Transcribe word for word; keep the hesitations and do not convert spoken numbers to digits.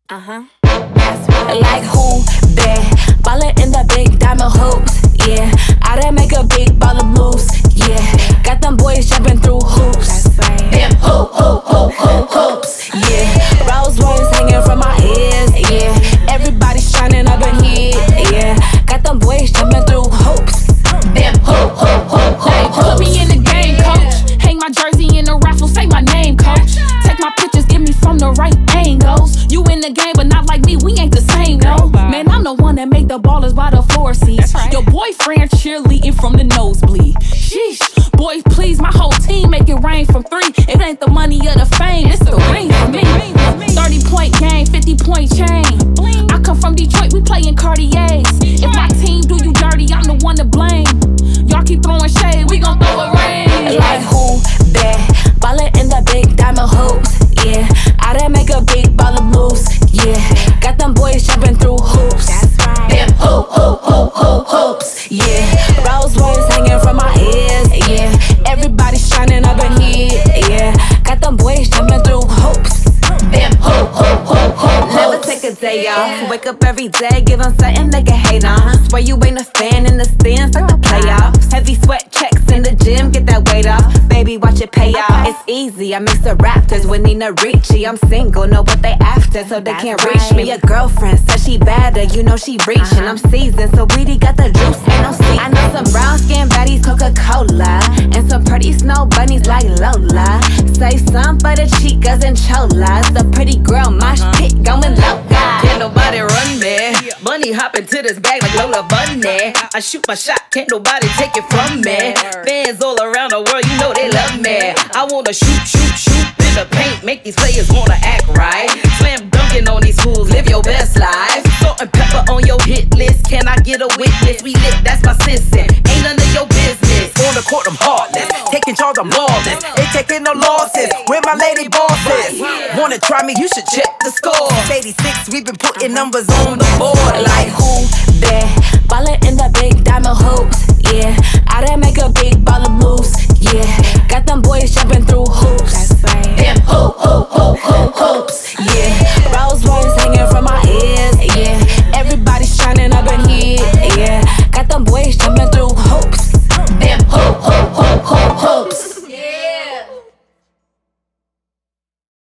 Uh-huh. Like who bad? Ballin in the big diamond hoops. Yeah, I done make a big ball of moves. Yeah, got them boys jumping through hoops. Them hoop, hoop, hoop, hoop, hoops. Yeah, Rolls Royce hanging from my ears. Yeah, everybody's shining up in here. Yeah, got them boys jumping through hoops. Them hoop, hoop, hoop, hoop, hoops. Put me in the game, coach. Hang my jersey in the raffle, say my name, coach. Take my pictures, get me from the right angles. You in the game, but not like me, we ain't the same, no. Man, I'm the one that make the ballers by the floor seats. Right. Your boyfriend cheerleading from the nosebleed. Sheesh, boys, please, my whole team make it rain from three. It ain't the money or the fame, it's the ring for me. thirty point game, fifty point chain. I come from Detroit, we play in Cartiers. If my team do you dirty, I'm the one to blame. Y'all keep throwing shade, we gon' throw a rain. Like who bad? Ballin in the big diamond hoops. Yeah, I done make a big ball of moves. Yeah, got them boys jumping through hoops. Them hoop, hoop, hoop, hoop, hoops. Yeah, Rolls Royce hanging from my ears. Yeah, everybody's shining up in here. Yeah, got them boys jumping through hoops. Them hoop, hoop, hoop, hoop. Never take a day off. Wake up every day, give them something they can hate on. Swear you ain't a fan in the stands like the playoffs. Heavy sweat checks in the gym, get that weight off. Baby, watch it pay off. It's easy, I mix the Raptors with Nina Ricci. I'm single, know what they after, so they can't reach me. Your girlfriend says she better, you know she reaching. I'm seasoned, so Saweetie got the juice, ain't no secret. I know some brown skin baddies, Coca-Cola, and some pretty snow bunnies like Lola. Say some for the chicas and cholas. The pretty girl mosh pit going loca. Can't nobody run me. Bunny hop into this bag like Lola Bunny. I shoot my shot, can't nobody take it from me. Fans all around the world, you know they love me. I wanna shoot, shoot, shoot in the paint, make these players wanna act right. Slam dunking on these fools, live your best life. Salt-N-Pepa on your hit list, can I get a witness? We lit, that's my sissy, ain't none of your business. On the court, I'm heartless, taking charge, I'm lawless. Ain't taking no losses, where my lady bosses. Wanna try me, you should check the score. eighty-six, we've been putting numbers on the board. Like who bad?